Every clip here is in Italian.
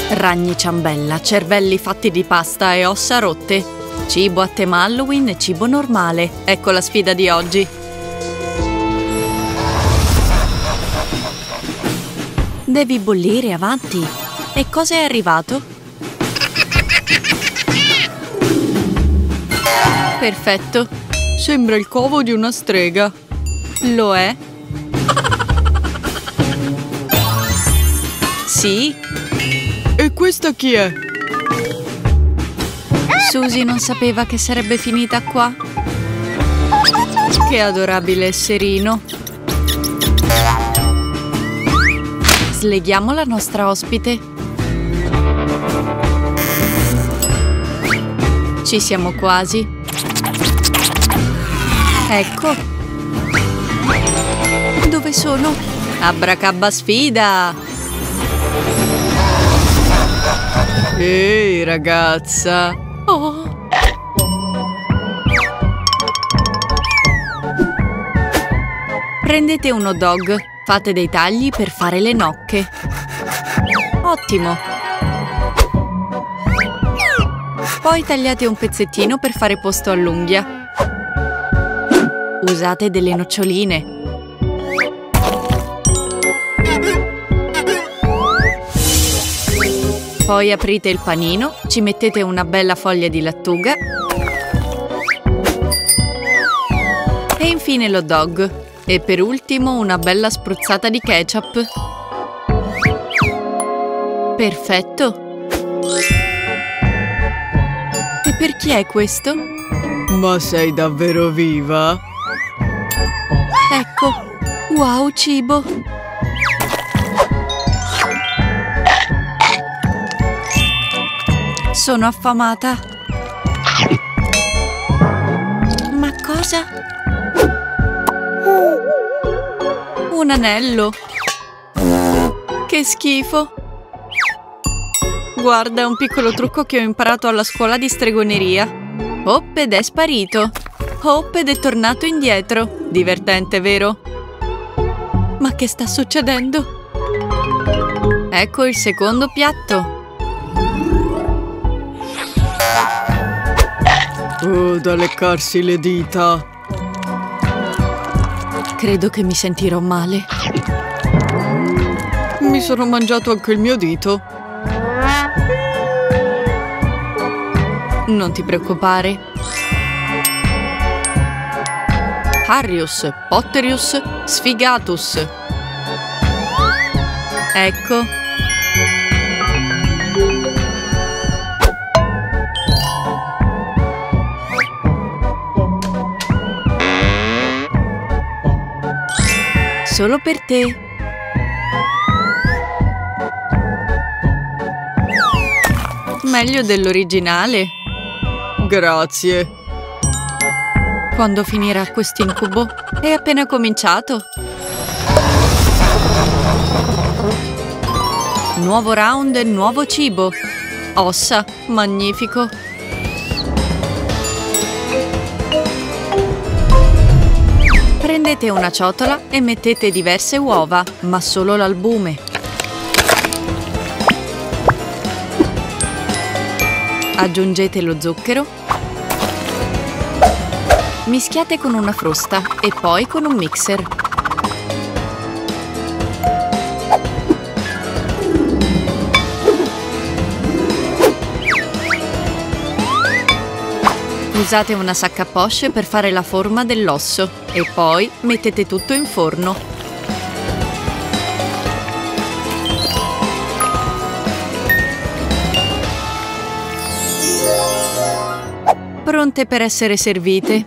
Ragni ciambella, cervelli fatti di pasta e ossa rotte. Cibo a tema Halloween e cibo normale. Ecco la sfida di oggi. Devi bollire, avanti. E cosa è arrivato? Perfetto. Sembra il covo di una strega. Lo è? Sì. E questa chi è? Susie non sapeva che sarebbe finita qua. Che adorabile esserino. Sleghiamo la nostra ospite. Ci siamo quasi. Ecco. Dove sono? Abracabba sfida! Ehi, ragazza! Oh! Prendete un hot dog, fate dei tagli per fare le nocche. Ottimo! Poi tagliate un pezzettino per fare posto all'unghia. Usate delle noccioline. Poi aprite il panino, ci mettete una bella foglia di lattuga e infine l'hot dog. E per ultimo una bella spruzzata di ketchup. Perfetto! E per chi è questo? Ma sei davvero viva? Ecco! Wow, cibo! Sono affamata. Ma cosa? Un anello. Che schifo. Guarda, è un piccolo trucco che ho imparato alla scuola di stregoneria. Hop, ed è sparito. Hop, ed è tornato indietro. Divertente, vero? Ma che sta succedendo? Ecco il secondo piatto. Oh, da leccarsi le dita. Credo che mi sentirò male. Mi sono mangiato anche il mio dito. Non ti preoccupare. Harrius, Potterius, Sfigatus. Ecco. Solo per te. Meglio dell'originale. Grazie. Quando finirà quest'incubo? È appena cominciato. Nuovo round e nuovo cibo. Ossa, magnifico. Prendete una ciotola e mettete diverse uova, ma solo l'albume. Aggiungete lo zucchero. Mischiate con una frusta e poi con un mixer. Usate una sacca poche per fare la forma dell'osso e poi mettete tutto in forno. Pronte per essere servite.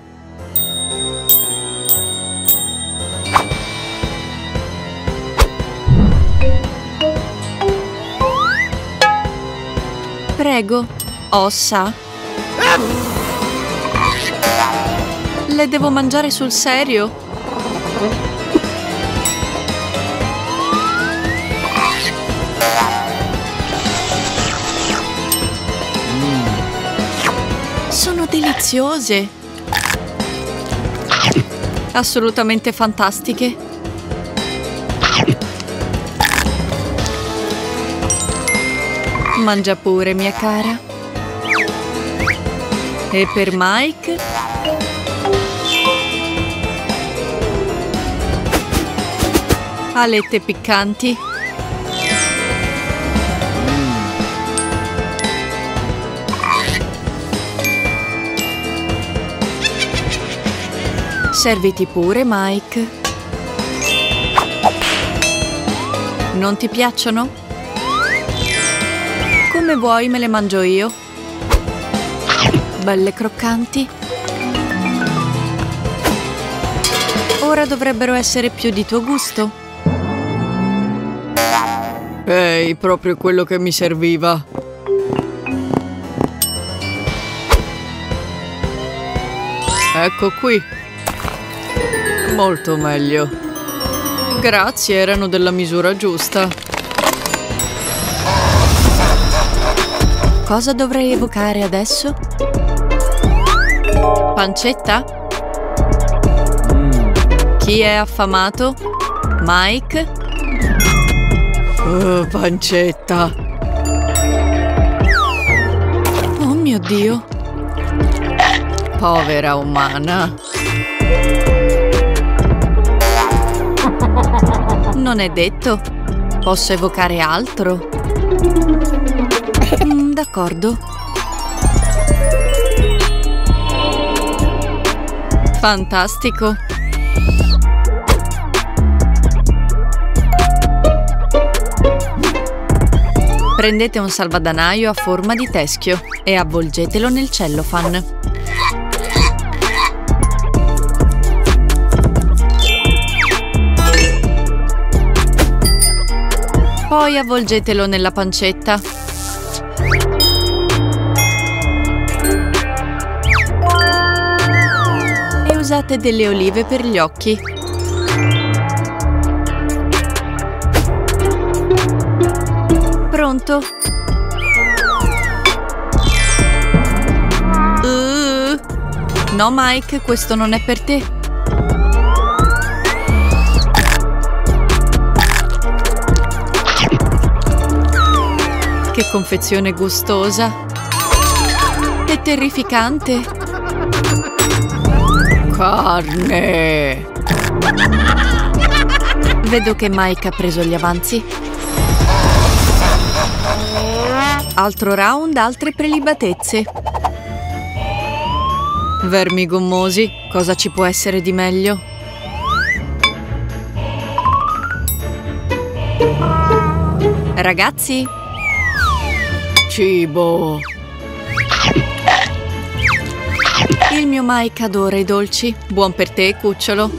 Prego, ossa. Le devo mangiare sul serio? Sono deliziose! Assolutamente fantastiche! Mangia pure, mia cara. E per Mike? Alette piccanti. Serviti pure, Mike. Non ti piacciono? Come vuoi, me le mangio io. Belle croccanti. Ora dovrebbero essere più di tuo gusto. Ehi, proprio quello che mi serviva. Ecco qui. Molto meglio. Grazie, erano della misura giusta. Cosa dovrei evocare adesso? Pancetta? Chi è affamato? Mike? Oh, pancetta. Oh mio Dio. Povera umana. Non è detto. Posso evocare altro? D'accordo. Fantastico. Prendete un salvadanaio a forma di teschio e avvolgetelo nel cellophane. Poi avvolgetelo nella pancetta. E usate delle olive per gli occhi. Pronto? No, Mike, questo non è per te. Che confezione gustosa! È terrificante! Carne! Vedo che Mike ha preso gli avanzi. Altro round, altre prelibatezze. Vermi gommosi, cosa ci può essere di meglio? Ragazzi? Cibo! Il mio Mike adora i dolci. Buon per te, cucciolo.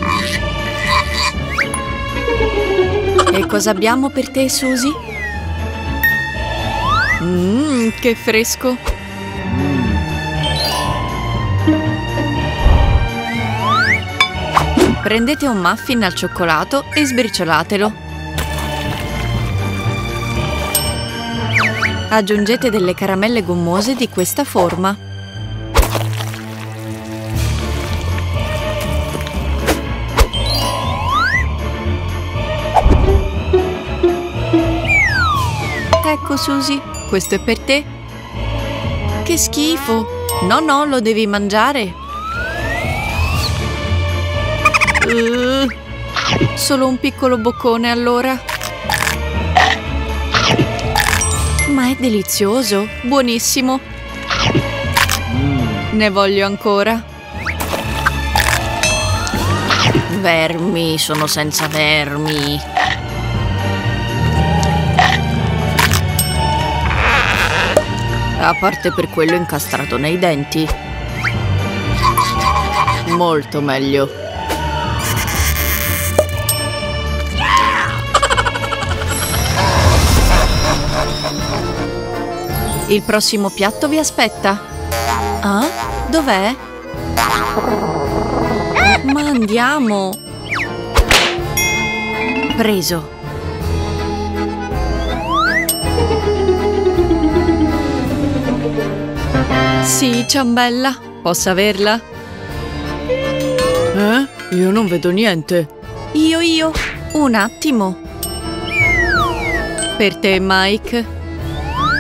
E cosa abbiamo per te, Susie? Che fresco! Prendete un muffin al cioccolato e sbriciolatelo. Aggiungete delle caramelle gommose di questa forma. Ecco, Susie, questo è per te. Che schifo! No, no, lo devi mangiare. Solo un piccolo boccone, allora. Ma è delizioso, buonissimo. Ne voglio ancora. Vermi, sono senza vermi. A parte per quello incastrato nei denti. Molto meglio. Il prossimo piatto vi aspetta. Ah? Dov'è? Ma andiamo! Preso. Sì, ciambella. Posso averla? Io non vedo niente. Io. Un attimo. Per te, Mike.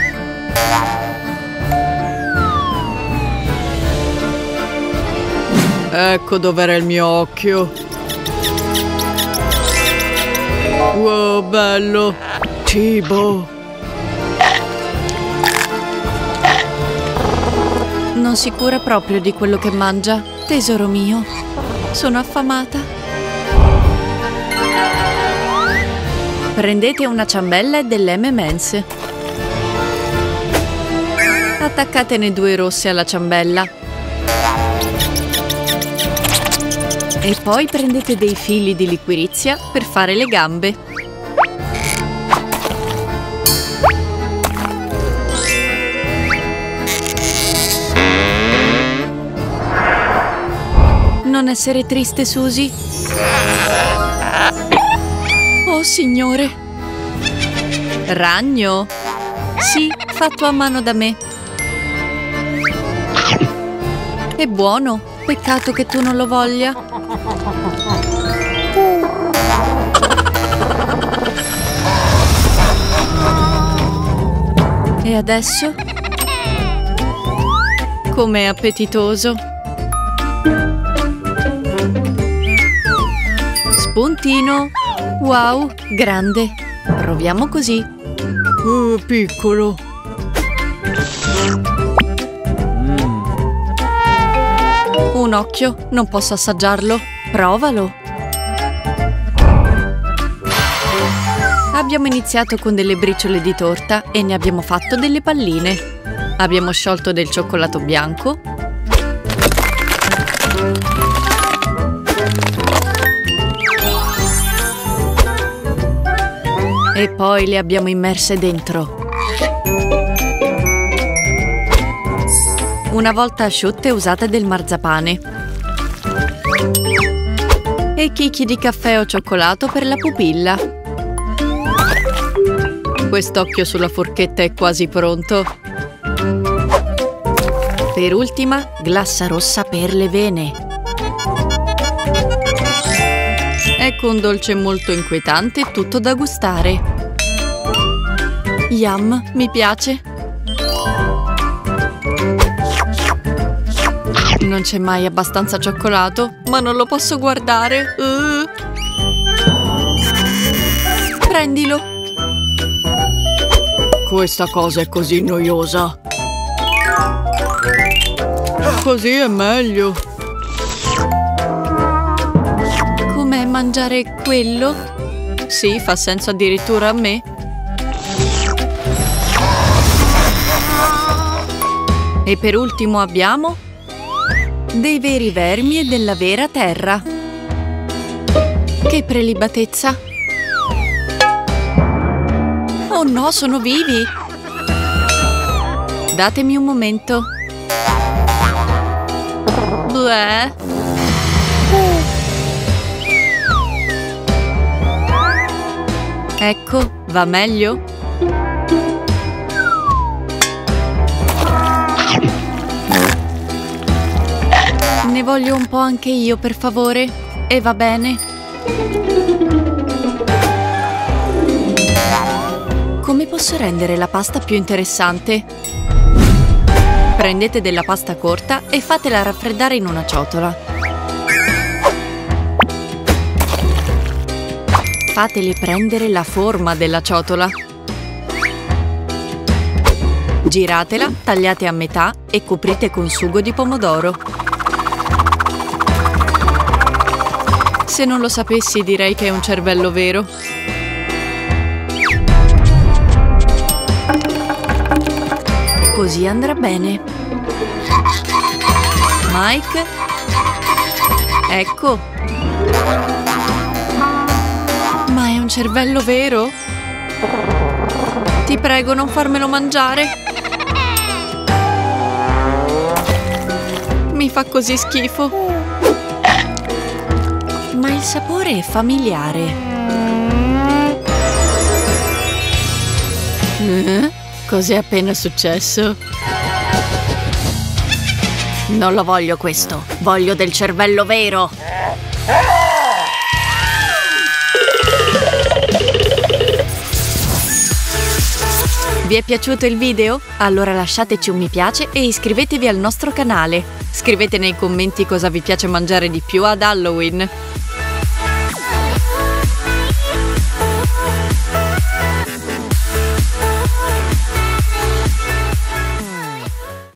Ecco dov'era il mio occhio. Wow, bello! Cibo! Non si cura proprio di quello che mangia, tesoro mio. Sono affamata. Prendete una ciambella e delle M&M's. Attaccatene 2 rosse alla ciambella. E poi prendete dei fili di liquirizia per fare le gambe. Non essere triste, Susie. Oh, signore. Ragno? Sì, fatto a mano da me. È buono. Peccato che tu non lo voglia. E adesso? Com'è appetitoso! Spuntino! Wow, grande! Proviamo così. Piccolo! Un occhio, non posso assaggiarlo. Provalo! Abbiamo iniziato con delle briciole di torta e ne abbiamo fatto delle palline. Abbiamo sciolto del cioccolato bianco. E poi le abbiamo immerse dentro. Una volta asciutte usate del marzapane. E chicchi di caffè o cioccolato per la pupilla. Quest'occhio sulla forchetta è quasi pronto. Per ultima, glassa rossa per le vene. Ecco un dolce molto inquietante e tutto da gustare. Yum, mi piace. Non c'è mai abbastanza cioccolato, ma non lo posso guardare. Prendilo. Questa cosa è così noiosa. Così è meglio. Com'è mangiare quello? Sì, fa senso addirittura a me. E per ultimo abbiamo dei veri vermi e della vera terra. Che prelibatezza! Oh no, sono vivi! Datemi un momento. Bleh. Ecco, va meglio? Ne voglio un po' anche io, per favore. E va bene. Come posso rendere la pasta più interessante? Prendete della pasta corta e fatela raffreddare in una ciotola. Fatele prendere la forma della ciotola. Giratela, tagliate a metà e coprite con sugo di pomodoro. Se non lo sapessi, direi che è un cervello vero. Così andrà bene. Mike? Ecco. Ma è un cervello vero? Ti prego, non farmelo mangiare. Mi fa così schifo. Ma il sapore è familiare. Cos'è appena successo? Non lo voglio questo. Voglio del cervello vero. Vi è piaciuto il video? Allora lasciateci un mi piace e iscrivetevi al nostro canale. Scrivete nei commenti cosa vi piace mangiare di più ad Halloween.